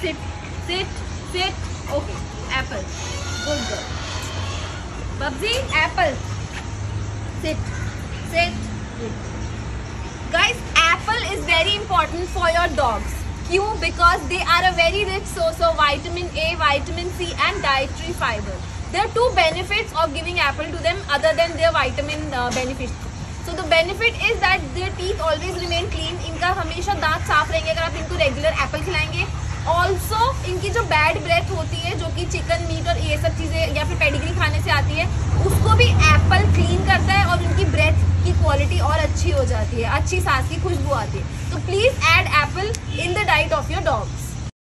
sit, sit, sit. Okay, apple. Good girl. Babsi, apple. Sit, sit. Guys, apple is very important for your dogs. क्यों? Because they are a very rich source of vitamin A, vitamin C and dietary fiber. There are 2 benefits of giving apple to them other than their vitamin benefits. So the benefit is that their teeth always remain clean. इनका हमेशा दांत साफ रहेंगे अगर आप इनको regular Apple खिलाएंगे. Also इनकी जो बैड ब्रेथ होती है, जो कि चिकन मीट और ये सब चीज़ें या फिर पेडिग्री खाने से आती है, उसको भी एप्पल क्लीन करता है और उनकी ब्रेथ की क्वालिटी और अच्छी हो जाती है, अच्छी सांस की खुशबू आती है. तो please add apple in the diet of your dogs.